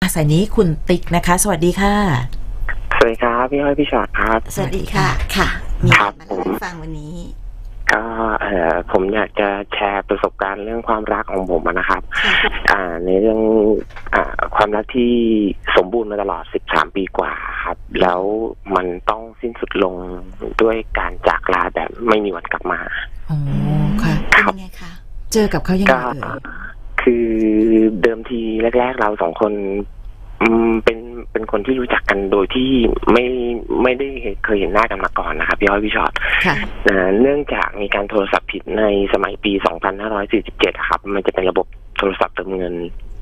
สายนี้คุณติ๊กนะคะสวัสดีค่ะสวัสดีครับพี่อ้อยพี่ชอตครับสวัสดีค่ะค่ะมีอะไรมาเล่าให้ฟังวันนี้ก็ผมอยากจะแชร์ประสบการณ์เรื่องความรักของผมนะครับในเรื่องความรักที่สมบูรณ์มาตลอด13 ปีกว่าครับแล้วมันต้องสิ้นสุดลงด้วยการจากลาแบบไม่มีวันกลับมาอ๋อค่ะเป็นยังไงคะเจอกับเขายังไงคือเดิมทีแรกๆเราสองคนเป็นคนที่รู้จักกันโดยที่ไม่ได้เคยเห็นหน้ากันมาก่อนนะครับพี่อ้อยพี่ชอตเนื่องจากมีการโทรศัพท์ผิดในสมัยปี2547ครับมันจะเป็นระบบโทรศัพท์เติมเงิน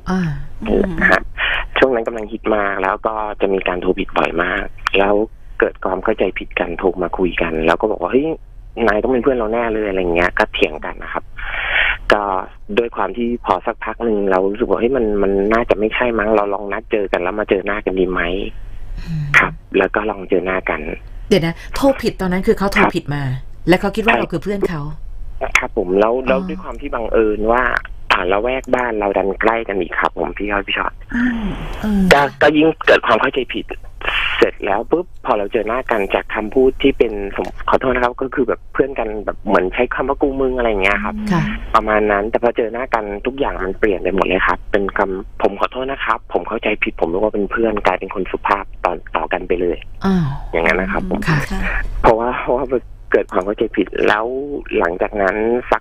ช่วงนั้นกำลังฮิตมากแล้วก็จะมีการโทรผิดบ่อยมากแล้วเกิดความเข้าใจผิดกันโทรมาคุยกันแล้วก็บอกว่าเฮ้ยนายต้องเป็นเพื่อนเราแน่เลยอะไรเงี้ยก็เถียงกันนะครับก็ด้วยความที่พอสักพักหนึ่งเรารู้สึกว่าเฮ้ยมันน่าจะไม่ใช่มั้งเราลองนัดเจอกันแล้วมาเจอหน้ากันดีไหมครับแล้วก็ลองเจอหน้ากันเดี๋ยวนะโทรผิดตอนนั้นคือเขาโทรผิดมาแล้วเขาคิดว่าเราคือเพื่อนเขาครับผมแล้วด้วยความที่บังเอิญว่าละแวกบ้านเราดันใกล้กันอีกครับผมพี่อ้อยพี่ชอตก็ยิ่งเกิดความเข้าใจผิดเสร็จแล้วปุ๊บพอเราเจอหน้ากันจากคำพูดที่เป็นขอโทษนะครับก็คือแบบเพื่อนกันแบบเหมือนใช้คำว่ากูมึงอะไรเงี้ยครับประมาณนั้นแต่พอเจอหน้ากันทุกอย่างมันเปลี่ยนไปหมดเลยครับเป็นคำผมขอโทษนะครับผมเข้าใจผิดผมรู้ว่าเป็นเพื่อนกลายเป็นคนสุภาพต่อกันไปเลยอย่างนั้นนะครับผมเพราะว่าเกิดความเข้าใจผิดแล้วหลังจากนั้นสัก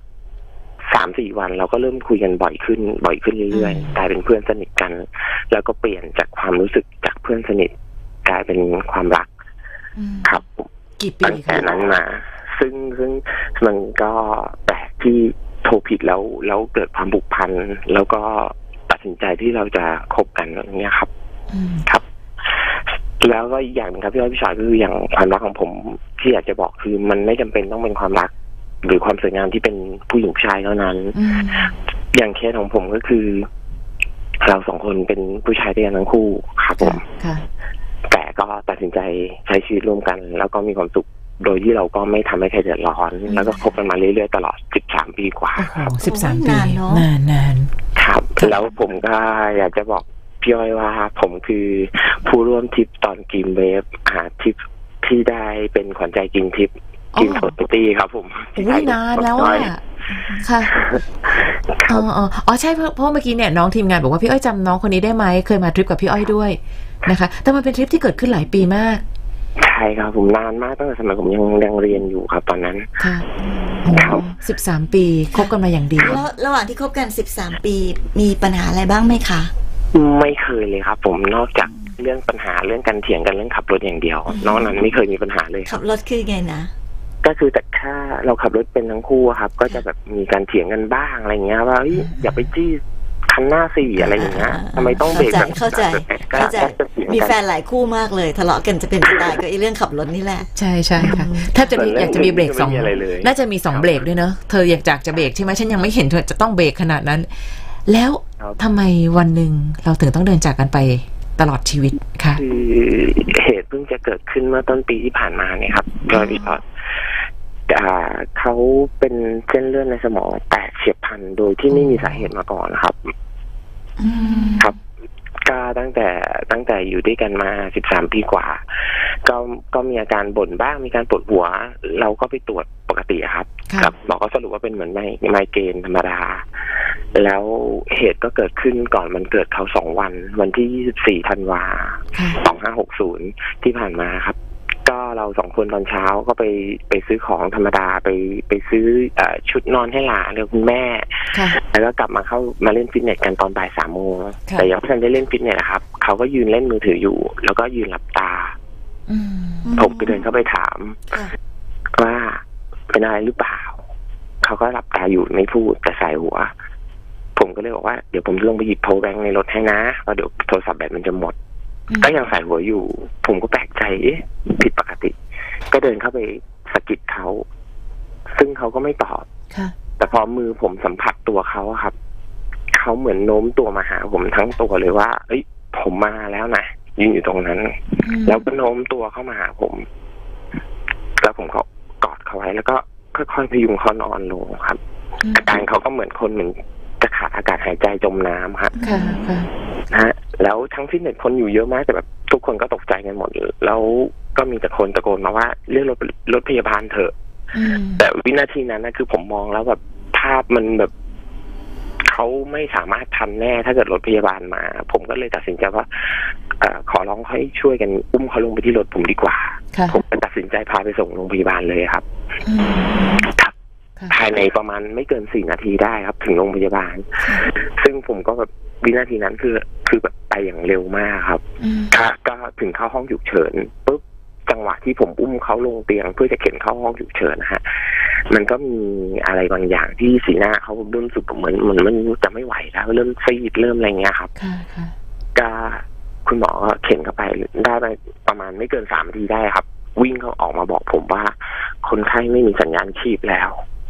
3-4 วันเราก็เริ่มคุยกันบ่อยขึ้นเรื่อยๆกลายเป็นเพื่อนสนิทกันแล้วก็เปลี่ยนจากความรู้สึกจากเพื่อนสนิทกลายเป็นความรักครับตั้งแต่นั้นมาซึ่งมันก็แปลกที่โทรผิดแล้วเกิดความผูกพันแล้วก็ตัดสินใจที่เราจะคบกันอย่างเงี้ยครับครับแล้วก็อีกอย่างนึงครับพี่อ้อยพี่ชายคืออย่างความรักของผมที่อยากจะบอกคือมันไม่จำเป็นต้องเป็นความรักหรือความสวยงามที่เป็นผู้หญิงชายเท่านั้นอย่างเคสของผมก็คือเราสองคนเป็นผู้ชายด้วยกันทั้งคู่ครับผมแต่ก็ตัดสินใจใช้ชีวิตร่วมกันแล้วก็มีความสุขโดยที่เราก็ไม่ทำให้ใครเดือดร้อนแล้วก็คบกันมาเรื่อยๆตลอด13 ปีกว่า 13 ปีนานครับแล้วผมก็อยากจะบอกพี่อ้อยว่าผมคือผู้ร่วมทริปตอนกิมเวฟทริปที่ได้เป็นขวัญใจกินทริปกินโทสตี้ครับผมนานแล้วอ่ะค่ะอ๋อใช่เพราะเมื่อกี้เนี่ยน้องทีมงานบอกว่าพี่อ้อยจำน้องคนนี้ได้ไหมเคยมาทริปกับพี่อ้อยด้วยนะคะแต่มันเป็นทริปที่เกิดขึ้นหลายปีมากใช่ครับผมนานมากตั้งแต่สมัยผมยังเรียนอยู่ครับตอนนั้นค่ะ13 ปีคบกันมาอย่างดีแล้วระหว่างที่คบกัน13 ปีมีปัญหาอะไรบ้างไหมคะไม่เคยเลยครับผมนอกจากเรื่องปัญหาเรื่องการเถียงกันเรื่องขับรถอย่างเดียวนอกนั้นไม่เคยมีปัญหาเลยขับรถคือไงนะก็คือแต่แค่เราขับรถเป็นทั้งคู่ครับก็จะแบบมีการเถียงกันบ้างอะไรเงี้ยว่าอย่าไปจี้คันหน้าสี่อะไรอย่างเงี้ยทำไมต้องเบรกเข้าใจมีแฟนหลายคู่มากเลยทะเลาะกันจะเป็นตายก็เรื่องขับรถนี่แหละใช่ค่ะถ้าจะมีอยากจะมีเบรก2น่าจะมี2เบรกด้วยเนอะเธออยากจะเบรกใช่ไหมฉันยังไม่เห็นเธอจะต้องเบรกขนาดนั้นแล้วทำไมวันหนึ่งเราถึงต้องเดินจากกันไปตลอดชีวิตค่ะคือเหตุเพิ่งจะเกิดขึ้นเมื่อต้นปีที่ผ่านมาเนี่ยครับโดยพี่พอเขาเป็นเส้นเลือดในสมองแตกเฉียบพลันโดยที่ไม่มีสาเหตุมาก่อนนะครับครับก็ตั้งแต่อยู่ด้วยกันมา13 ปีกว่าก็มีอาการบ่นบ้างมีการปวดหัวเราก็ไปตรวจปกติครับหมอก็สรุปว่าเป็นเหมือนไมเกรนธรรมดาแล้วเหตุก็เกิดขึ้นก่อนมันเกิดเขา2 วันที่24 ธันวา2560ที่ผ่านมาครับก็เรา2 คนตอนเช้าก็ไปซื้อของธรรมดาไปซื้อชุดนอนให้หลานแล้วคุณแม่แล้วก็กลับมาเล่นฟิตเนสกันตอนบ่าย3 โมงแต่ยังไม่ทันได้เล่นฟิตเนสนะครับเขาก็ยืนเล่นมือถืออยู่แล้วก็ยืนหลับตาผมก็เดินเข้าไปถามว่าเป็นอะไรหรือเปล่าเขาก็หลับตาอยู่ไม่พูดแต่สายหัวผมก็เลยบอกว่าเดี๋ยวผมลงไปหยิบโพลแบงค์ในรถให้นะเพราะเดี๋ยวโทรศัพท์แบตมันจะหมดก็ยังใส่หัวอยู่ผมก็แปลกใจผิดปกติก็เดินเข้าไปสะกิดเขาซึ่งเขาก็ไม่ตอบแต่พอมือผมสัมผัสตัวเขาครับเขาเหมือนโน้มตัวมาหาผมทั้งตัวเลยว่าเอ้ยผมมาแล้วนะยืนอยู่ตรงนั้นแล้วก็โน้มตัวเข้ามาหาผมแล้วผมก็กอดเขาไว้แล้วก็ค่อยๆพยุงเขานอนลงครับอาการเขาก็เหมือนคนเหมือนจะขาดอากาศหายใจจมน้ำครับค่ะนะฮะแล้วทั้งฟิตเนสคนอยู่เยอะมากแต่แบบทุกคนก็ตกใจกันหมดแล้วก็มีแต่คนตะโกนมาว่าเรียกรถพยาบาลเถอะแต่วินาทีนั้นนะคือผมมองแล้วแบบภาพมันแบบเขาไม่สามารถทันแน่ถ้าเกิดรถพยาบาลมาผมก็เลยตัดสินใจว่าขอร้องให้ช่วยกันอุ้มเขาลงไปที่รถผมดีกว่าผมตัดสินใจพาไปส่งโรงพยาบาลเลยครับภายในประมาณไม่เกิน4 นาทีได้ครับถึงโรงพยาบาลซึ่งผมก็แบบวินาทีนั้นคือแบบไปอย่างเร็วมากครับก็ถึงเข้าห้องฉุกเฉินปุ๊บจังหวะที่ผมอุ้มเขาลงเตียงเพื่อจะเข็นเข้าห้องฉุกเฉินนะฮะมันก็มีอะไรบางอย่างที่สีหน้าเขาเริ่มสุดเหมือนมันจะไม่ไหวแล้วเริ่มซีดเริ่มอะไรเงี้ยครับก็คุณหมอเข็นเข้าไปได้ไปประมาณไม่เกิน3 นาทีได้ครับวิ่งเขาออกมาบอกผมว่าคนไข้ไม่มีสัญญาณชีพแล้ว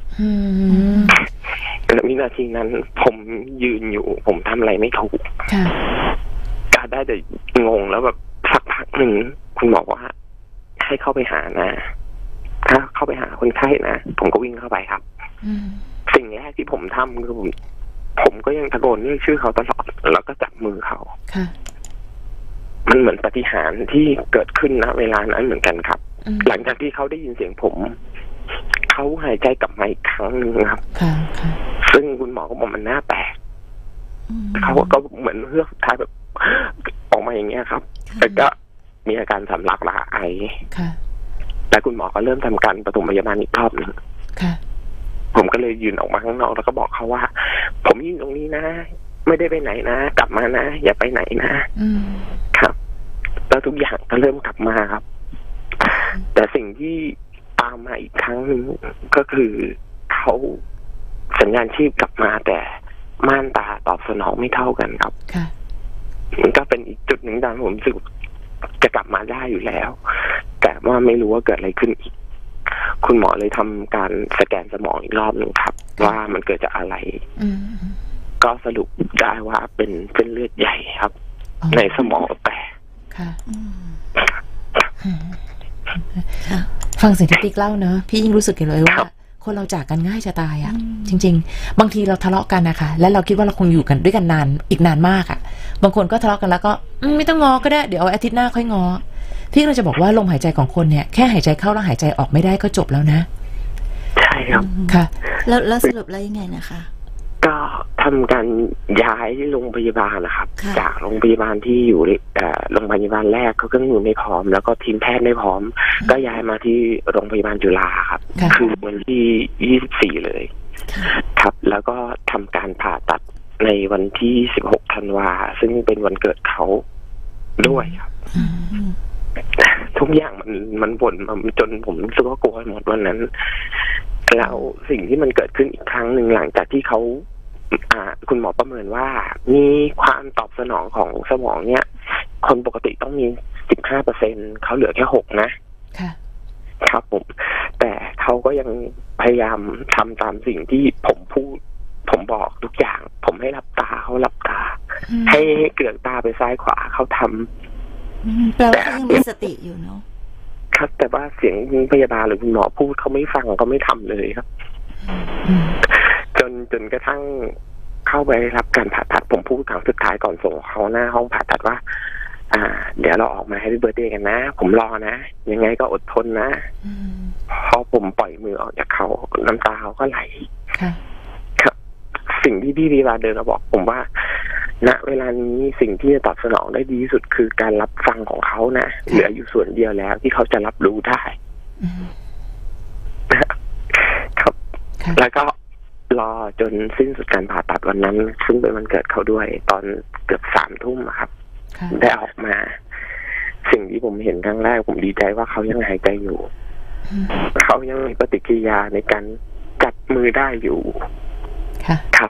แล้ววินาทีนั้นผมยืนอยู่ผมทำอะไรไม่ถูกก็ได้แต่งงแล้วแบบสักพักหนึ่งคุณหมอว่าให้เข้าไปหานะถ้าเข้าไปหาคนไข้นะผมก็วิ่งเข้าไปครับสิ่งแรกที่ผมทำคือผมก็ยังตะโกนเรียกชื่อเขาตลอดแล้วก็จับมือเขามันเหมือนปาฏิหาริย์ที่เกิดขึ้นณเวลานั้นเหมือนกันครับหลังจากที่เขาได้ยินเสียงผมเขาหายใจกลับมาอีกครั้งหนึ่งครับซึ่งคุณหมอก็บอกมันน่าแปลกเขาก็เหมือนเฮือกสุดท้ายแบบออกมาอย่างเงี้ยครับแต่ก็มีอาการสำลักละไอแต่คุณหมอก็เริ่มทำการปฐมพยาบาลอีกรอบหนึ่งผมก็เลยยืนออกมาข้างนอกแล้วก็บอกเขาว่าผมยืนตรงนี้นะไม่ได้ไปไหนนะกลับมานะอย่าไปไหนนะครับแล้วทุกอย่างก็เริ่มกลับมาครับแต่สิ่งที่ตามมาอีกครั้งหนึ่งก็คือเขาสัญญาณชีพกลับมาแต่ม่านตาตอบสนองไม่เท่ากันครับมันก็เป็นอีกจุดหนึ่งที่ผมรู้สึกจะกลับมาได้อยู่แล้วแต่ว่าไม่รู้ว่าเกิดอะไรขึ้นอีกคุณหมอเลยทำการสแกนสมองอีกรอบหนึ่งครับว่ามันเกิดจากอะไรก็สรุปได้ว่าเป็นเส้นเลือดใหญ่ครับในสมองแตกฟังสิ่งที่ติ๊กเล่าเนอะพี่ยิ่งรู้สึกเลยว่าคนเราจากกันง่ายจะตายอ่ะจริงๆบางทีเราทะเลาะกันนะคะแล้วเราคิดว่าเราคงอยู่กันด้วยกันนานอีกนานมากอ่ะบางคนก็ทะเลาะกันแล้วก็ไม่ต้องงอก็ได้เดี๋ยวเอาอาทิตย์หน้าค่อยงอพี่เราจะบอกว่าลมหายใจของคนเนี่ยแค่หายใจเข้าแล้วหายใจออกไม่ได้ก็จบแล้วนะใช่ครับค่ะแล้วสรุปแล้วยังไงนะคะก็ทำการย้ายโรงพยาบาลนะครับจากโรงพยาบาลที่อยู่โรงพยาบาลแรกเขาเครื่องมือไม่พร้อมแล้วก็ทีมแพทย์ไม่พร้อมก็ย้ายมาที่โรงพยาบาลจุฬาครับคือวันที่24เลยครับแล้วก็ทำการผ่าตัดในวันที่16 ธันวาซึ่งเป็นวันเกิดเขาด้วยครับทุกอย่างมันบ่นมาจนผมรู้สึกว่ากลัวหมดวันนั้นแล้วสิ่งที่มันเกิดขึ้นอีกครั้งหนึ่งหลังจากที่เขาคุณหมอประเมินว่ามีความตอบสนองของสมองเนี่ยคนปกติต้องมี 15% เขาเหลือแค่ 6 นะครับแต่เขาก็ยังพยายามทำตามสิ่งที่ผมพูดผมบอกทุกอย่างผมให้หลับตาเขาหลับตาให้เกลือกตาไปซ้ายขวาเขาทำแปลว่ายังมีสติอยู่เนาะครับแต่ว่าเสียงพยาบาลหรือคุณหมอพูดเขาไม่ฟังเขาไม่ทำเลยครับจนกระทั่งเข้าไปรับการผ่าตัดผมพูดครั้งสุดท้ายก่อนส่งเขาหน้าห้องผ่าตัดว่าเดี๋ยวเราออกมาให้พี่เบิร์ธเดย์กันนะผมรอนะยังไงก็อดทนนะพอผมปล่อยมือออกจากเขาน้ำตาเขาก็ไหลครับสิ่งที่พี่วีวาเดินมาบอกผมว่าณเวลานี้สิ่งที่จะตอบสนองได้ดีที่สุดคือการรับฟังของเขานะเหลืออยู่ส่วนเดียวแล้วที่เขาจะรับรู้ได้ครับแล้วก็รอจนสิ้นสุดการผ่าตัดวันนั้นซึ่งเป็นวันเกิดเขาด้วยตอนเกือบ3 ทุ่มครับได้ออกมาสิ่งที่ผมเห็นครั้งแรกผมดีใจว่าเขายังหายใจอยู่เขายังมีปฏิกิริยาในการจับมือได้อยู่ครับ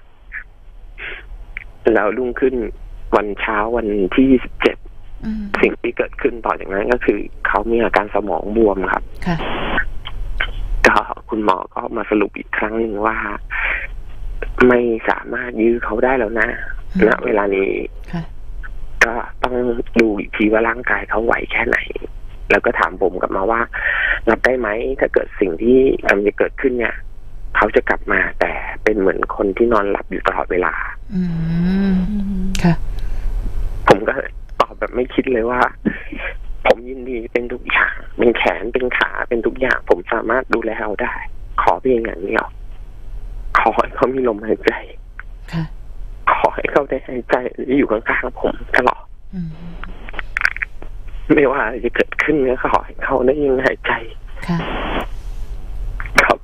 แล้วรุ่งขึ้นวันเช้าวันที่27สิ่งที่เกิดขึ้นต่อจากนั้นก็คือเขามีอาการสมองบวมครับก็คุณหมอก็มาสรุปอีกครั้งหนึ่งว่าไม่สามารถยื้อเขาได้แล้วนะณเวลานี้ก็ต้องดูอีกทีว่าร่างกายเขาไหวแค่ไหนแล้วก็ถามผมกลับมาว่ารับได้ไหมถ้าเกิดสิ่งที่กำลังจะเกิดขึ้นเนี่ยเขาเขาจะกลับมาแต่เป็นเหมือนคนที่นอนหลับอยู่ตลอดเวลาค่ะผมก็ตอบแบบไม่คิดเลยว่าผมยินดีเป็นทุกอย่างเป็นแขนเป็นขาเป็นทุกอย่างผมสามารถดูแลเขาได้ขอเพียงอย่างเดียวขอให้เขามีลมหายใจขอให้เขาได้หายใจอยู่ข้างๆผมตลอดไม่ว่าจะเกิดขึ้นก็ขอให้เขาได้ยังหายใจครับ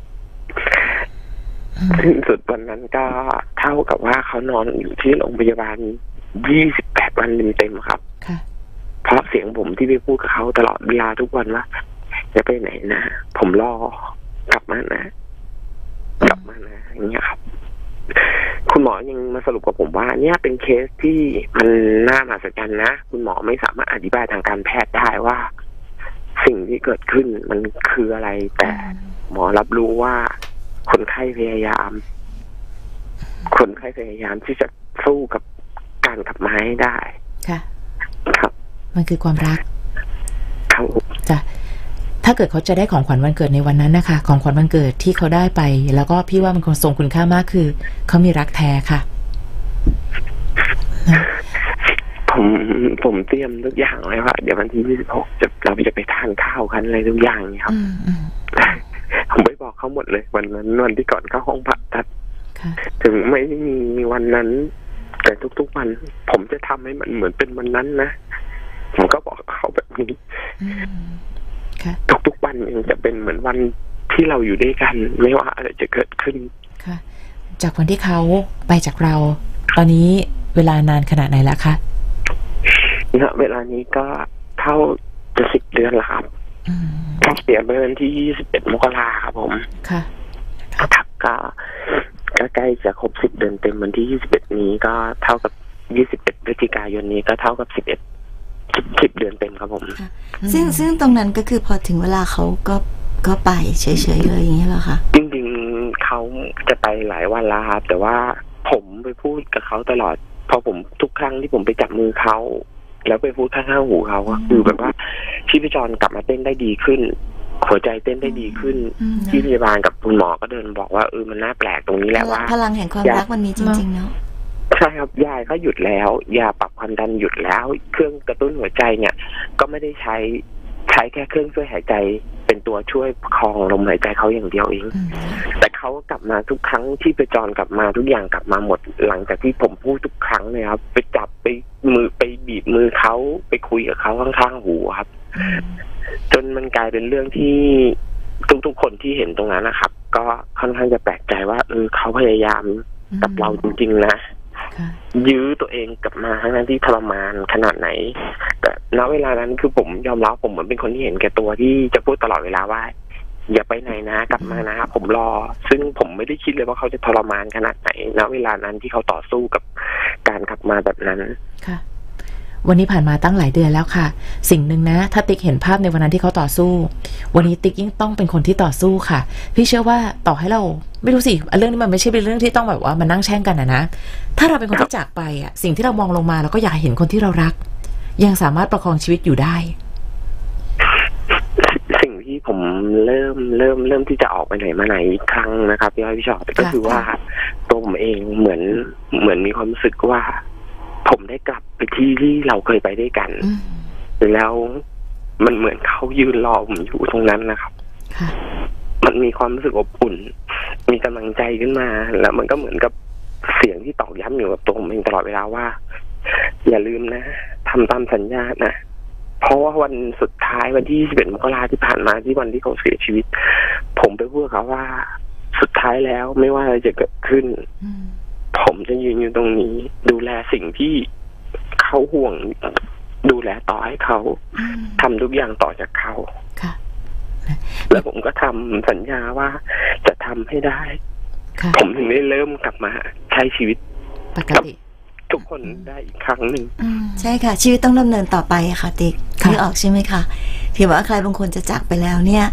สิ้นสุดวันนั้นก็เท่ากับว่าเขานอนอยู่ที่โรงพยาบาล28 วันเต็มๆครับเพราะเสียงผมที่ไปพูดกับเขาตลอดเวลาทุกวันว่าจะไปไหนนะผมรอกลับมานะกลับมานะอย่างเงี้ยครับคุณหมอยังมาสรุปกับผมว่าเนี่ยเป็นเคสที่มันน่ามหัศจรรย์นะคุณหมอไม่สามารถอธิบายทางการแพทย์ได้ว่าสิ่งที่เกิดขึ้นมันคืออะไรแต่หมอรับรู้ว่าคนไข้พยายามที่จะสู้กับการกลับมาให้ได้ค่ะครับมันคือความรักครับจ้ะถ้าเกิดเขาจะได้ของขวัญวันเกิดในวันนั้นนะคะของขวัญวันเกิดที่เขาได้ไปแล้วก็พี่ว่ามันคงทรงคุณค่ามากคือเขามีรักแท้ค่ะผมเตรียมทุกอย่างไว้ว่าเดี๋ยววันที่26เราจะไปทานข้าวกันอะไรทุกอย่างนี่ครับผมไปบอกเขาหมดเลยวันนั้นวันที่ก่อนเข้าห้องผ่าตัดถึงไม่มีวันนั้นแต่ทุกๆวันผมจะทำให้มันเหมือนเป็นวันนั้นนะผมก็บอกเขาแบบนี้ทุกวันยังจะเป็นเหมือนวันที่เราอยู่ด้วยกันไม่ว่าอะไรจะเกิดขึ้นค่ะจากวันที่เขาไปจากเราตอนนี้เวลานานขนาดไหนแล้วคะเวลานี้ก็เท่าจะ10 เดือนแล้วครับเขาเสียไปวันที่21 มกราครับผมค่ะทักก็ใกล้จะครบ10 เดือนเต็มวันที่21นี้ก็เท่ากับ21 พฤศจิกายนนี้ก็เท่ากับ10 เดือนเต็มครับผมซึ่งตรงนั้นก็คือพอถึงเวลาเขาก็ไปเฉยๆเลยอย่างนี้เหรอคะจริงๆเขาจะไปหลายวันแล้วครับแต่ว่าผมไปพูดกับเขาตลอดพอผมทุกครั้งที่ผมไปจับมือเขาแล้วไปพูดข้างๆหูเขาก็คือแบบว่าชีพจรกลับมาเต้นได้ดีขึ้นหัวใจเต้นได้ดีขึ้นที่พยาบาลกับคุณหมอก็เดินบอกว่ามันน่าแปลกตรงนี้แหละว่าพลังแห่งความรักมันมีจริงๆเนาะใช่ครับยาก็หยุดแล้วยาปรับความดันหยุดแล้วเครื่องกระตุ้นหัวใจเนี่ยก็ไม่ได้ใช้แค่เครื่องช่วยหายใจเป็นตัวช่วยประคองลมหายใจเขาอย่างเดียวเองแต่เขากลับมาทุกครั้งที่ไปจรกลับมาทุกอย่างกลับมาหมดหลังจากที่ผมพูดทุกครั้งเลยครับไปจับไปมือไปบีบมือเขาไปคุยกับเขาข้างๆหูครับจนมันกลายเป็นเรื่องที่ทุกคนที่เห็นตรงนั้นนะครับก็ค่อนข้างจะแปลกใจว่าเขาพยายามกับเราจริงๆนะยื้อตัวเองกลับมาทั้งที่ทรมานขนาดไหนแต่ณเวลานั้นคือผมยอมรับผมเหมือนเป็นคนที่เห็นแก่ตัวที่จะพูดตลอดเวลาว่าอย่าไปไหนนะกลับมานะผมรอซึ่งผมไม่ได้คิดเลยว่าเขาจะทรมานขนาดไหนณเวลานั้นที่เขาต่อสู้กับการกลับมาแบบนั้นค่ะวันนี้ผ่านมาตั้งหลายเดือนแล้วค่ะสิ่งหนึ่งนะถ้าติ๊กเห็นภาพในวันนั้นที่เขาต่อสู้วันนี้ติ๊กยิ่งต้องเป็นคนที่ต่อสู้ค่ะพี่เชื่อว่าต่อให้เราไม่รู้สิเรื่องนี้มันไม่ใช่เป็นเรื่องที่ต้องแบบว่ามานั่งแช่งกันนะถ้าเราเป็นคนที่จากไปอ่ะสิ่งที่เรามองลงมาเราก็อยากเห็นคนที่เรารักยังสามารถประคองชีวิตอยู่ได้สิ่งที่ผมเริ่มที่จะออกไปไหนมาไหนอีกครั้งนะครับพี่อ้อยพี่ชอบก็คือว่าตัวผมเองเหมือนมีความรู้สึกว่าผมได้กลับไปที่เราเคยไปด้วยกันแล้วมันเหมือนเขายืนรอผมอยู่ตรงนั้นนะครับมันมีความรู้สึกอบอุ่นมีกำลังใจขึ้นมาแล้วมันก็เหมือนกับเสียงที่ตอกย้ำอยู่กับตัวผมเองตลอดเวลาว่าอย่าลืมนะทำตามสัญญานะเพราะว่าวันสุดท้ายวันที่21 มกราที่ผ่านมาที่วันที่เขาเสียชีวิตผมไปพูดกับเขาว่าสุดท้ายแล้วไม่ว่าอะไรจะเกิดขึ้นผมจะยืนอยู่ตรงนี้ดูแลสิ่งที่เขาห่วงดูแลต่อให้เขาทำทุกอย่างต่อจากเขาแล้วผมก็ทำสัญญาว่าจะทำให้ได้ผมถึงได้เริ่มกลับมาใช้ชีวิตปกติทุกคนได้อีกครั้งหนึ่งใช่ค่ะชีวิตต้องดำเนินต่อไปค่ะติ๊กนึกออกใช่ไหมคะเพียงว่าใครบางคนจะจากไปแล้วเนี่ย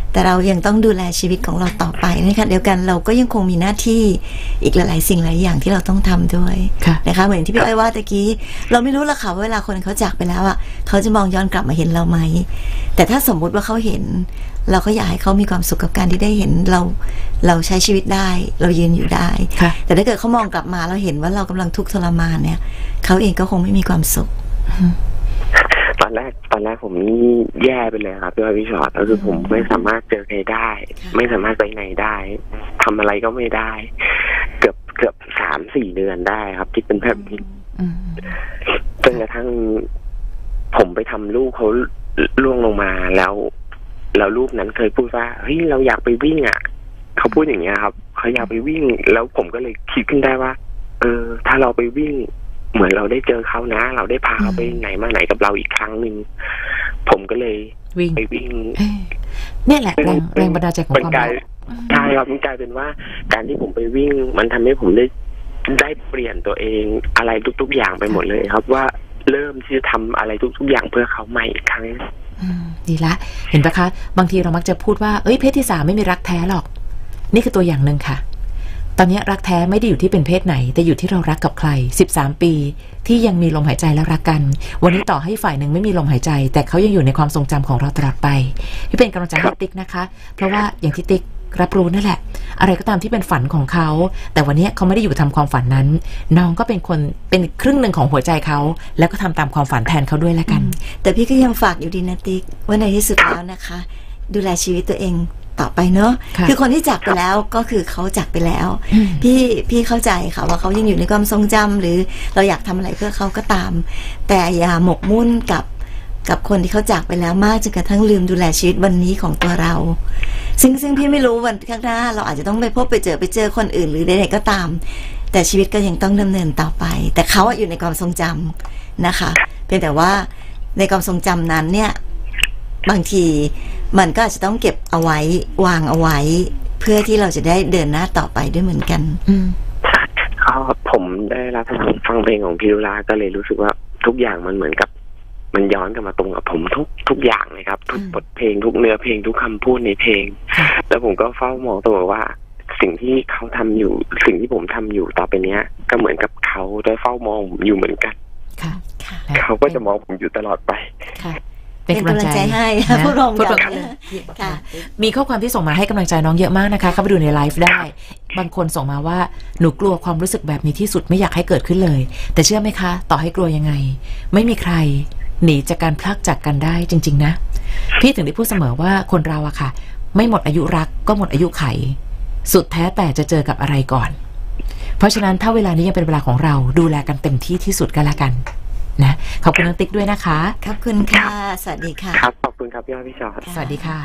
แต่เรายังต้องดูแลชีวิตของเราต่อไปนะคะเดียวกันเราก็ยังคงมีหน้าที่อีกหลายๆสิ่งหลายอย่างที่เราต้องทำด้วยนะคะเหมือนที่พี่อ้อยว่าตะกี้เราไม่รู้ละค่ะว่าเวลาคนเขาจากไปแล้วอ่ะเขาจะมองย้อนกลับมาเห็นเราไหมแต่ถ้าสมมุติว่าเขาเห็นเราก็อยากให้เขามีความสุขกับการที่ได้เห็นเราใช้ชีวิตได้เรายืนอยู่ได้แต่ถ้าเกิดเขามองกลับมาแล้วเห็นว่าเรากำลังทุกข์ทรมานเนี่ยเขาเองก็คงไม่มีความสุขตอนแรกผมนี่แย่ไปเลยครับด้วยพี่ชอตก็คือผมไม่สามารถเจอใครได้ไม่สามารถไปไหนได้ทำอะไรก็ไม่ได้เกือบ3-4 เดือนได้ครับที่เป็นแบบนี้จนกระทั่งผมไปทำลูกเขาล่วงลงมาแล้วรูปนั้นเคยพูดว่าเฮ้ยเราอยากไปวิ่งอ่ะเขาพูดอย่างเงี้ยครับเขาอยากไปวิ่งแล้วผมก็เลยคิดขึ้นได้ว่าถ้าเราไปวิ่งเหมือนเราได้เจอเขานะเราได้พาเขาไปไหนมาไหนกับเราอีกครั้งหนึ่งผมก็เลยไปวิ่งเนี่ยแหละแรงบันดาลใจของความรักใช่ครับมันกลายเป็นว่าการที่ผมไปวิ่งมันทำให้ผมได้เปลี่ยนตัวเองอะไรทุกๆอย่างไปหมดเลยครับว่าเริ่มที่จะทำอะไรทุกๆอย่างเพื่อเขาใหม่อีกครั้งดีละเห็นปะคะบางทีเรามักจะพูดว่าเพศที่3ไม่มีรักแท้หรอกนี่คือตัวอย่างหนึ่งค่ะตอนนี้รักแท้ไม่ได้อยู่ที่เป็นเพศไหนแต่อยู่ที่เรารักกับใคร13 ปีที่ยังมีลมหายใจและรักกันวันนี้ต่อให้ฝ่ายหนึ่งไม่มีลมหายใจแต่เขายังอยู่ในความทรงจำของเราตลอดไปพี่เป็นกำลังใจให้ติ๊กนะคะเพราะว่าอย่างที่ติ๊กรับรู้นั่นแหละอะไรก็ตามที่เป็นฝันของเขาแต่วันนี้เขาไม่ได้อยู่ทำความฝันนั้นน้องก็เป็นคนเป็นครึ่งหนึ่งของหัวใจเขาแล้วก็ทำตามความฝันแทนเขาด้วยแล้วกันแต่พี่ก็ยังฝากอยู่ดีนะติ๊กว่าในที่สุดแล้วนะคะดูแลชีวิตตัวเองต่อไปเนอะคือคนที่จากไปแล้วก็คือเขาจากไปแล้วพี่เข้าใจค่ะว่าเขายังอยู่ในความทรงจำหรือเราอยากทำอะไรเพื่อเขาก็ตามแต่อย่าหมกมุ่นกับคนที่เขาจากไปแล้วมากจนกระทั่งลืมดูแลชีวิตวันนี้ของตัวเราซึ่งพี่ไม่รู้วันข้างหน้าเราอาจจะต้องไปพบไปเจอคนอื่นหรือใดๆก็ตามแต่ชีวิตก็ยังต้องดำเนินต่อไปแต่เขาอยู่ในความทรงจำนะคะเพียงแต่ว่าในความทรงจำนั้นเนี่ยบางทีมันก็อาจจะต้องเก็บเอาไว้วางเอาไว้เพื่อที่เราจะได้เดินหน้าต่อไปด้วยเหมือนกันผมได้รับฟังเพลงของพี่ดุลาก็เลยรู้สึกว่าทุกอย่างมันเหมือนกับมันย้อนกลับมาตรงกับผมทุกอย่างเลยครับทุกบทเพลงทุกเนื้อเพลงทุกคำพูดในเพลงแล้วผมก็เฝ้ามองตัวว่าสิ่งที่เขาทำอยู่สิ่งที่ผมทำอยู่ต่อไปเนี้ยก็เหมือนกับเขาได้เฝ้ามองผมอยู่เหมือนกันเขาก็จะมองผมอยู่ตลอดไปเป็นกำลังใจให้พูดรวมกันค่ะมีข้อความที่ส่งมาให้กำลังใจน้องเยอะมากนะคะเข้าไปดูในไลฟ์ได้บางคนส่งมาว่าหนูกลัวความรู้สึกแบบนี้ที่สุดไม่อยากให้เกิดขึ้นเลยแต่เชื่อไหมคะต่อให้กลัวยังไงไม่มีใครหนีจากการพลักจากกันได้จริงๆนะพี่ถึงได้พูดเสมอว่าคนเราอะค่ะไม่หมดอายุรักก็หมดอายุไขสุดแท้แต่จะเจอกับอะไรก่อนเพราะฉะนั้นถ้าเวลานี้ยังเป็นเวลาของเราดูแลกันเต็มที่ที่สุดก็แล้วกันนะขอบคุณน้องติ๊กด้วยนะคะขอบคุณค่ะสวัสดีค่ะครับขอบคุณครับพี่อ้อยพี่ชอตสวัสดีค่ะ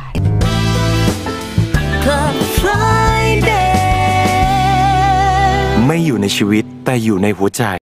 ไม่อยู่ในชีวิตแต่อยู่ในหัวใจ